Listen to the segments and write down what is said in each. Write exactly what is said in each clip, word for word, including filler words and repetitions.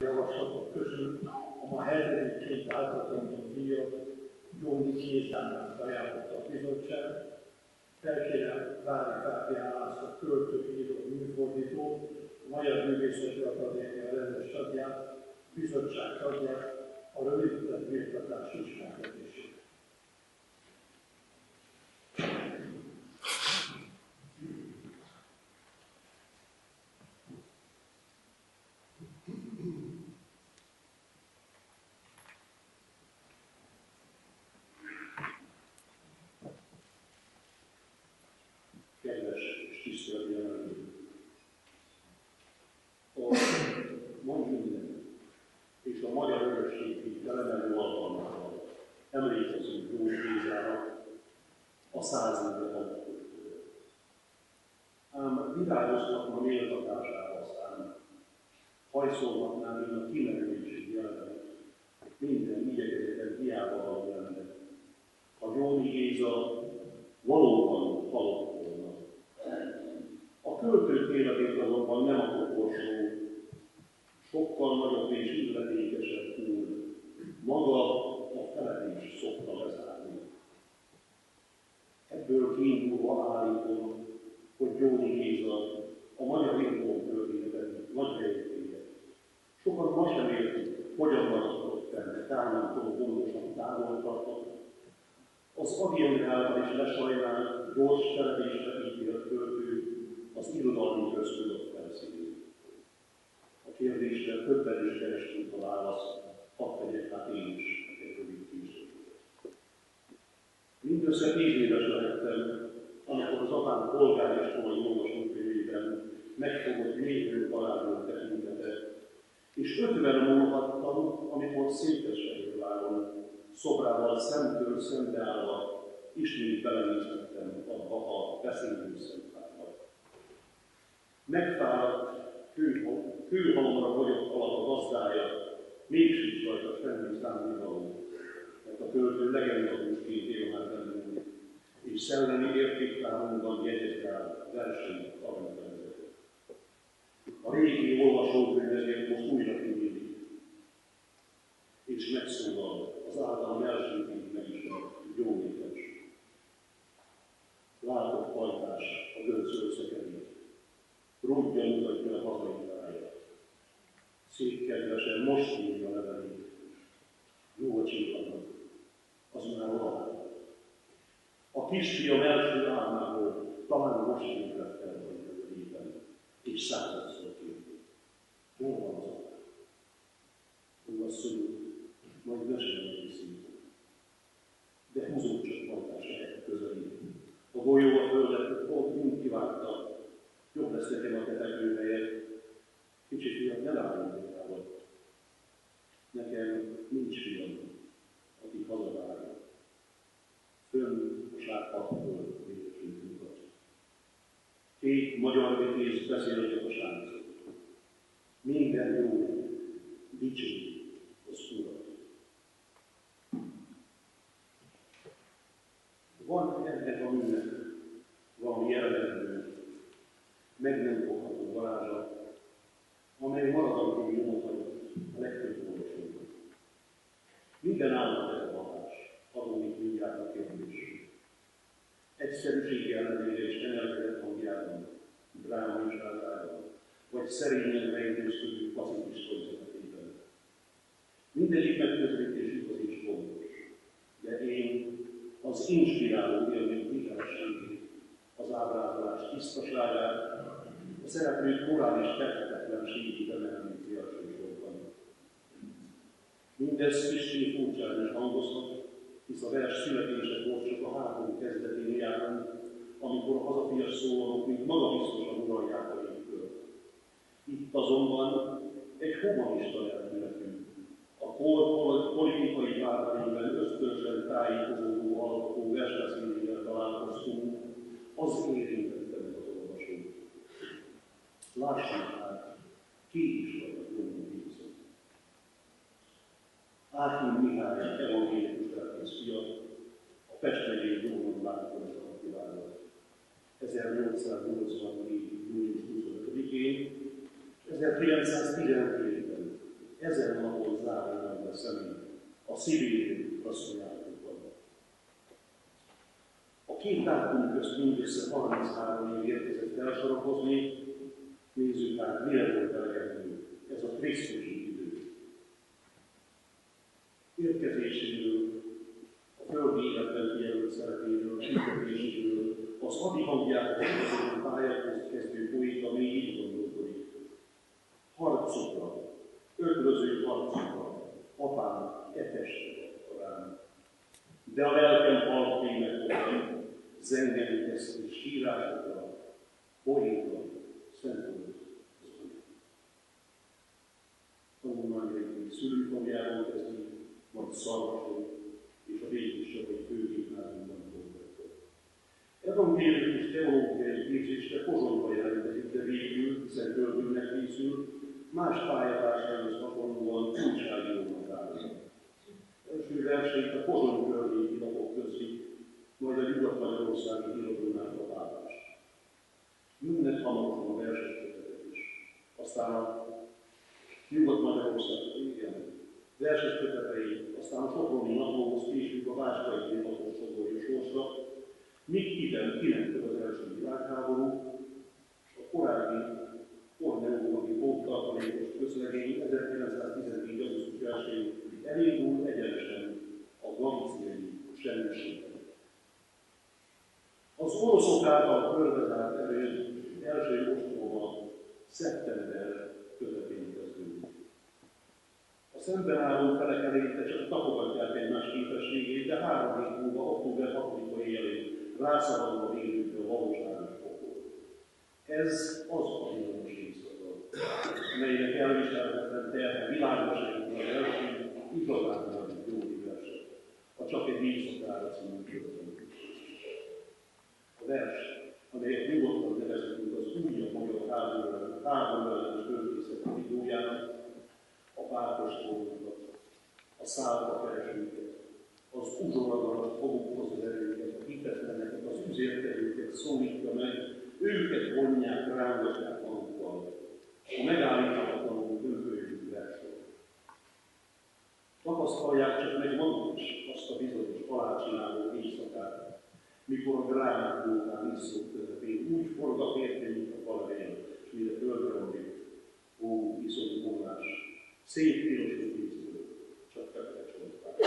javaslatok közül a ma hetedik átadandó díjat Gyóni Gézának ajánlotta a bizottság. Felkérem Vári Fábián László költő, író, műfordító, a Magyar Művészeti Akadémia rendes tagját, bizottság tagját, a rövidített méltatás ismertetését. Kedves és tisztelt jelenlő! A mai ünnep és a magyar örökségi felemelő alkalmával emlékezünk Gyóni Gézára a száz éve alapítójára. Ám virágoznak ma méltatására aztán, hajszolhatnám én a kimerülésig jelenet, minden igyekezetet hiába való lenne. A Gyóni Géza valóban halott volna. A költők életét azonban nem a koporsó, sokkal nagyobb és illetékesebb úr, maga a feledés szokta lezárni. Ebből kiindulva állítom, hogy Gyóni Géza a magyar irodalom történetben nagy helyzetére. Sokan ma sem értik, hogyan maradott fenn, Kálmántól gondosan távol tartott. Az Adieng által is lesajnált, gyors telepésre ítélt költő az irodalmi köztudat felszínén. A kérdésre többen is kerestünk a választ, hadd tegyek hát én is egy rövid készítőt. Mindössze tíz éves lehettem, amikor az apám polgáriskolai olvasókönyvében megfogott mélyről találó tekintete, és ötven múlhattam, amikor Székesfehérváron szobrával szemtől szembe állva ismét belenézhettem abba a beszélő szentárba. Megfáradt, kőhalomra vagyok alatt a gazdája, mégsincs rajta semmi számítvaló, mert a költő legendabúsként él már bennünk, és szellemi értéktárunkban jegyezgál versenyt aranyrendetet. A régi olvasókönyv ezért most újra kinyílik, és megszólal az általam elsőként megismert Gyóni-vers. Látok pajtás a göncöl szekerét, rúdja mutatja a hazai táját. Szép kedvesen most írja a levelét, jó a csillagnak, az már valahol. A kisfiam első álmából talán most ébredt el a héten, és századszor kérdő. Hol van az apám? Ő asszonyunk, majd mesélni készít. De húzunk csak pajtás helyet közelít. A golyó a földet ott mind kivágta, jobb lesz nekem a tetegőhelyet. Kicsit fiam, ne láljunk magával. Nekem nincs fiam, aki hazavárja. Fönn a sárpadtól végesünk mutat. Két magyar vitéz beszélget a sáncot. Minden jó, dicsőít az Urat. Van ennek a műnek valami jellemző, meg nem fogható varázsa, amely maradandó nyomot hagyott a legtöbb olvasónak. Minden állat ez a hatás, adódik mindjárt a kérdés. Egyszerűség ellenére és emelkedett hangjában, drámaiságában, vagy szerényen rejtőzködő klasszikus koncertében. Mindegyik megközelítés igaz és fontos, de én az inspiráló élmény hitelességét, az ábrázolás tisztaságát, a szereplők morális tehetetlenségét emelni elsősorban. Mindez kissé furcsán is hangozhat, hisz a vers születésekor csak a háború kezdetén járunk, amikor a hazafias szólalók még magabiztosan uralják a légkört. Itt azonban egy humanista lelkületű, a kor politikai pártjainkben ösztönösen tájékozódó alkotó versbeszélével találkoztunk, az érintette meg az olvasót. Lássuk hát, ki is vagy a Gyóni Géza. Ákim Mihály evangélikus lelkész fia, a Pest megyei Gyónon látogatott kivállalt. ezernyolcszáznyolcvannégy. június huszonötödikén és ezerkilencszáztizenhétben ezen napon zárja meg a szemét a szívén asszonyátukban. A két dátum közt mindössze harminchárom év érkezett elsorokozni, nézzük hát, mire volt elegendő ez a krisztusi idő. Érkezéséről, a földi életben kijelölt szerepéről, kifejezéséről, az hadihangját a pályához kezdő poéta még így gondolkodik. Harcokra, ötlöző harcokra, apám eteste rám. De a lelkem halkének zengeni kezdő sírásokra, poéta, szentült az anyag. Tanulmányaink szülőfogjáról kezdik, majd Szarvason és a Végvisavai főgimnáziumban dolgozott. Evangélikus teológiai képzésre Pozsonyba jelentkezik, de végül, hiszen költőnek készül, más pályatásához hasonlóan újságírónak áll. Első verseit a Pozsony környéki lapok közlik, majd a Nyugat-Magyarországi Híradónál a váltást. Jönnek hamarosan a verses kötetek is. Aztán a Nyugat-Magyarország, igen, verses kötetei, aztán a Soproni Naplóhoz később a Váskai Napos Sodorja sorsra, míg ide kilenc az első világháború, és a korábbi orneológiai póttartalékos közlegény ezerkilencszáztizennégy. augusztus elsején elindul egyenesen a galíciai semmiségben. Az oroszok által körbezárt erőd első ostroma szeptember közepén kezdődik. A szemben álló felek eleinte csak tapogatják egymás képességét, de három hét múlva, október hatodika éjjelén rászaladva végül a valóságos pokol. Ez az a villamos éjszaka, melynek elviselhetetlen terhe világosságban az első igazán nagy jó verset, a Csak egy éjszakára című történet. A vers, amelyet nyugodtan nevezhetünk az újabb magyar háború ellenes költészet videójának, a pártostólókat, a szálba keresőket, az uzsoradalas fogukhoz az erőket, a hitetleneket, az üzérkedőket szólítja meg, őket vonják, rángatják magukkal, a megállíthatatlanul önfőjű versről. Tapasztalják csak meg maguk is azt a bizonyos halálcsináló éjszakát, mikor a drámák vulkán iszók közepén úgy forgat érte, mint a falahelyen, és mire földre romlik. Ó, iszonyú vonlás, szép pirosú vízből, csak fekete csontpár.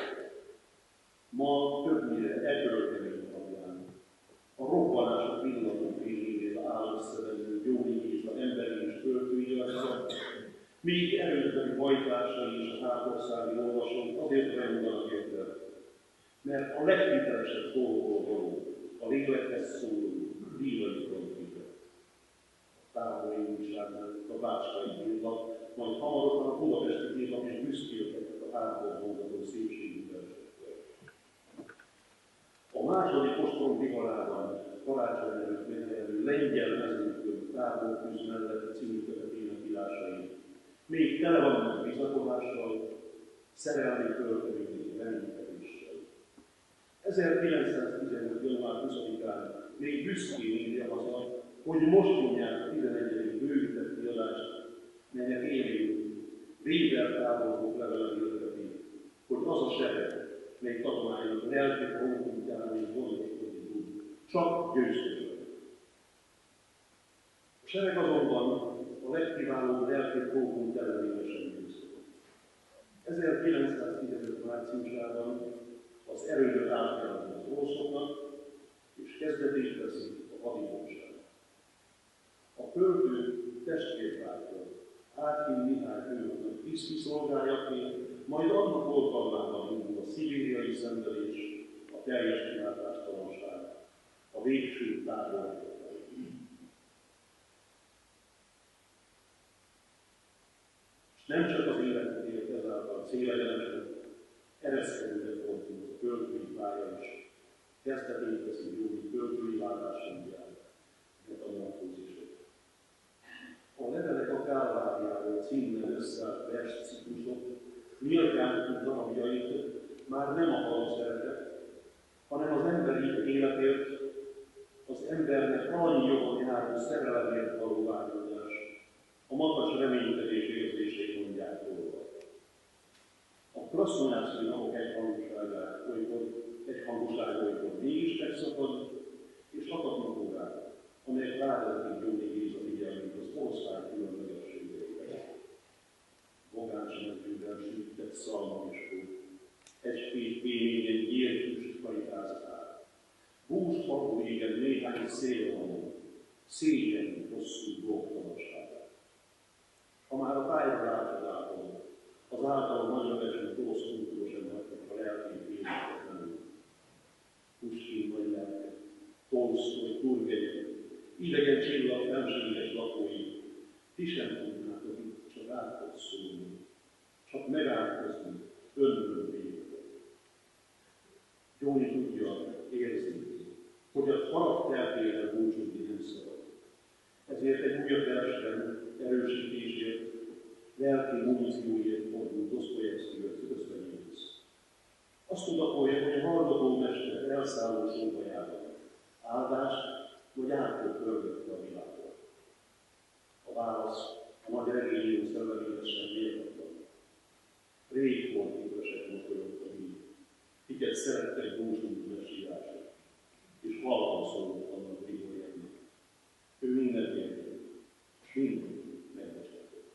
Ma többnyire ebből kemény hangján, a robbanások pillanatok végénél áll összevenő gyógyítésa emberi és költői arca, míg erőteli hajtásai és a hátországi olvasók azért rendanak érte, mert a leghitelesebb dolgokról való, a lélekhez szóló, díjai frontvite. A távoli újságnál a Bácskai Gyilva, majd hamarosan a Budapesti Gyilva is büszkélkedett a hátból mondató szépségű versekkel. A második ostrom viharában karácsony előtt megjelenő lengyel mezőkön távoltűz mellett című kötetének írásai még tele vannak bizakodással, szerelmi költeményi reménykedéssel. ezerkilencszáztizenöt. január huszadikán még büszkén írja haza, hogy most mondják a tizenegyedik bővített kiadást, melynek élén Weber tábornok levele hirdeti, hogy az a sereg, mely katonányok lelki próbújtán és gondoskodni tud, csak győzködnek. A sereg azonban a legkiválóbb lelki próbújt ellenében győzködnek. ezerkilencszáztizenöt. márciusában az erődöt átkelnek az oroszoknak, és kezdetét veszi a hadifogság. A költő testvérpártól, Átkin Mihály főnöknek tiszti szolgájaként, majd annak oltalmában indul a szibériai szenvedés, a teljes kilátástalanság, a végső táborok. És nem csak az életet élt ezáltal célegyenesen, ereszkedőre voltunk a költői pálya is, kezdetét veszi jói költői látásomját, metamorfózisok. A levelek a Kálváriáról címmel összeállt versciklusok, nyilvánító darabjait már nem a halomszeretet, hanem az emberi életért, az embernek annyi jogon járó szerelemért való vágyódás, a makacs reménykedés érzését mondják róla. akkor azt mondják, hogy napok egyhangúságát, olykor egyhangúság, olykor mégis megszakad, és akadnak órák, amelyek rávezetik Gyóni Géza figyelmét az ország különlegességeivel. Bogáncsmentőben süttet szalma és kó, egy-két pénényen gyértűs kajtáztál. Húst magú égen néhány szélhalom, szégyen hosszú dolgtalanságát. Ha már a tájra rácsodálkozom, az által magyar eső orosz kultúrosan hagytak a lelkén életetlenül. Puskin nagy lelke, Tolsztoly, Turgenev, idegen csillag fenséges lakói, ti sem tudnátok itt csak átkoz szólni, csak megátkozni, önről védve. Gyóni tudja, érzi, hogy a karaktertére búcsúzni nem szabad. Ezért egy újabb versben erősítésért, lelki munícióért fordul Dosztojevszkihez közvenyéhez. Azt tudatolja, hogy a hallgató mester elszálló sóhajában áldást vagy árkot pörgette a világra. A válasz a nagy regényű szelleméhez sem méltatlan. Rég volt képesek mosolyogni a hív, kiket szerettek búcsúzni a sírásra, és halkan szólott annak Grigorjevnek. Ő mindent értett, és mindent megbecsültett.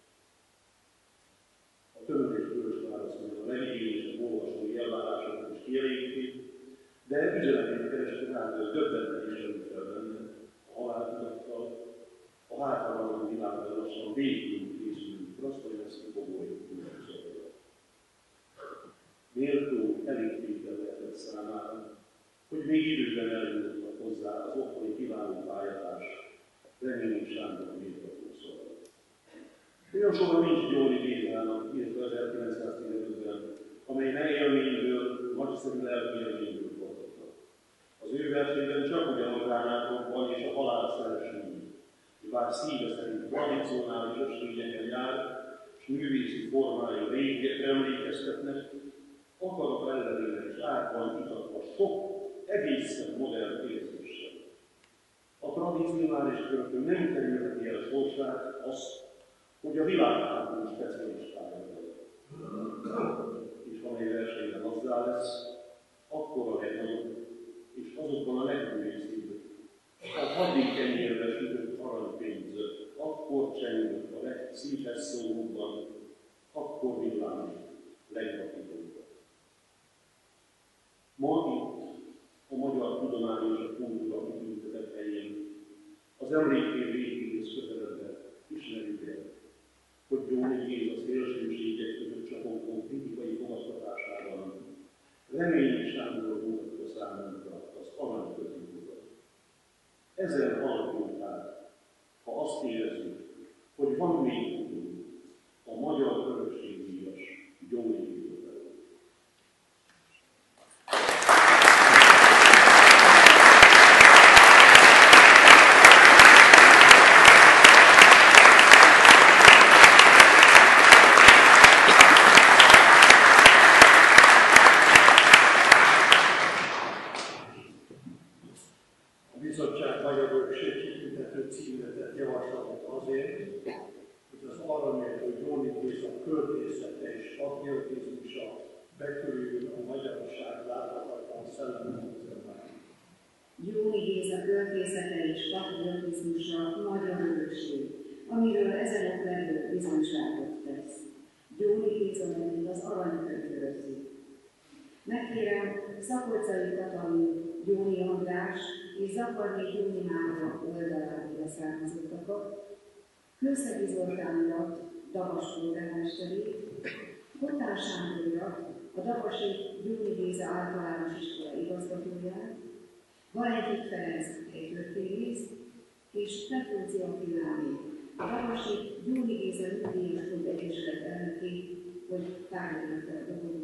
A tömör és bős válasz, mert a legigényesebb olvasói elvárásokat is kielégíti, de üzenetét kereste rá, hogy döbbenten is előtt fel benne, a haláltudattal, a hátravaló világban lassan végül készülünk, Dosztojevszki fogolyok különbözőre. Méltó elégtétel lehetett számára, hogy még időben eljutottak hozzá az otthoni kiváló pályatárs, Reményi Sándor méltató szolga. Olyan soha nincs Gyóni Gézának, illetve ezerkilencszáztizenötben, amely ne élményből, nagyszerű lelki élményből forgatta. Az ő versében csak ugyan a gránátok van és a halál szeresmény, bár szíve szerint tradicionális ösvényeken jár, és művészi formái régiekre emlékeztetnek, akarat ellenére és árban itatva sok, egészen modern érzéssel. A tradicionális költő nem kerülheti el sorsát azt, hogy a világháború specialistája volt. És amely versenyben azzá lesz, akkor a legnagyobb, és azokban a legművészibb, a hadikenyérre sütött aranypénz, akkor csengett a legszívhez szólóban, akkor villámlik legnatítóban. Ma itt, a Magyar Tudomány és a Kultúra kitüntetett helyén, az emlékén végéhez közeledve ismerjük el, hogy Gyóni Géza szélsőségek között csapongó kritikai fogadtatásában Reményi Sándor mutatta számunkra az aranyközéputat. Ezen haladjunk át, ha azt érezzük, hogy van még tudunk a magyar örökségdíjas Gyóni Géza. Gyóni Géza költészete és patriotizmusa magyar örökség, amiről ezelőtt belül bizonyságot tesz. Gyóni Géza nevét az aranykönyv őrzi. Megkérem Szakolcai Katalin, Gyóni András és Zakarné Gyóni Mária oldaláról leszármazottakat, Kőszegi Zoltán urat, Davas polgármesterét, Kotár Sándor urat, a Davasi Gyóni Géza általános iskola igazgatóját, Valentin Ferenc egy történész, és Petróci Attiláné, a Davasi Gyóni Géza Nyugdíjas Klub Egyesület elnökét, hogy tárgyalja fel a